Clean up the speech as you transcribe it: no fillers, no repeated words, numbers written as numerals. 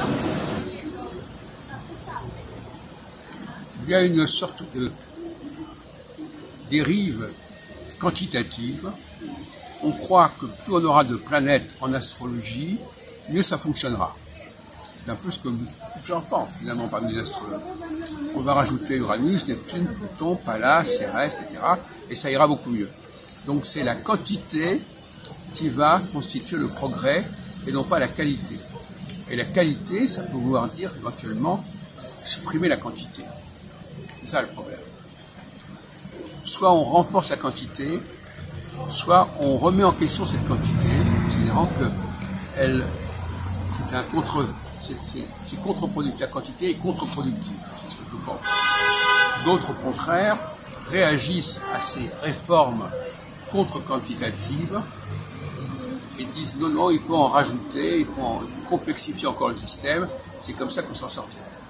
Il y a une sorte de dérive quantitative. On croit que plus on aura de planètes en astrologie, mieux ça fonctionnera. C'est un peu ce que beaucoup de gens pensent, finalement, parmi les astrologues. On va rajouter Uranus, Neptune, Pluton, Pallas, Cérès, etc. Et ça ira beaucoup mieux. Donc c'est la quantité qui va constituer le progrès et non pas la qualité. Et la qualité, ça peut vouloir dire éventuellement supprimer la quantité. C'est ça le problème. Soit on renforce la quantité, soit on remet en question cette quantité, considérant que c'est contre-productif. La quantité est contre-productive, c'est ce que je pense. D'autres, au contraire, réagissent à ces réformes contre-quantitatives et disent non, il faut en rajouter, il faut complexifier encore le système, c'est comme ça qu'on s'en sortira.